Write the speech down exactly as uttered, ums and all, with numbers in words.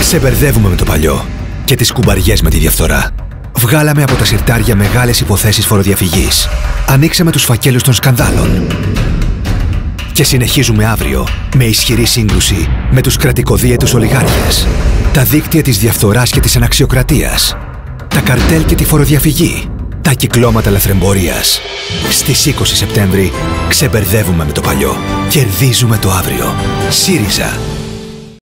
Ξεμπερδεύουμε με το παλιό και τις κουμπαριές με τη διαφθορά. Βγάλαμε από τα συρτάρια μεγάλες υποθέσεις φοροδιαφυγής. Ανοίξαμε τους φακέλους των σκανδάλων. Και συνεχίζουμε αύριο με ισχυρή σύγκρουση με τους κρατικοδίαιτους ολιγάρχες, τα δίκτυα της διαφθοράς και της αναξιοκρατίας, τα καρτέλ και τη φοροδιαφυγή, τα κυκλώματα λαθρεμπορίας. Στις είκοσι Σεπτέμβρη ξεμπερδεύουμε με το παλιό. Κερδίζουμε το αύριο. ΣΥΡΙΖΑ.